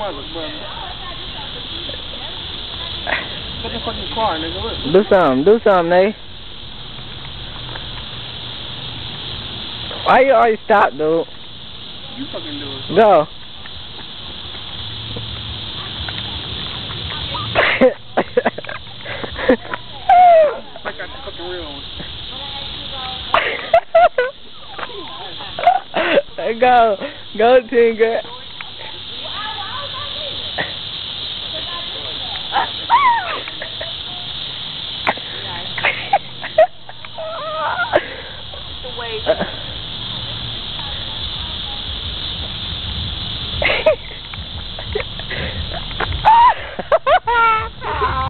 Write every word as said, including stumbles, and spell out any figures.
mother, brother. Get the fucking car, nigga. Look. Do something. Do something, Nate. Why you always stop, dude? You fucking do it. Go. I got the fucking real one. Go. Go, Tinker.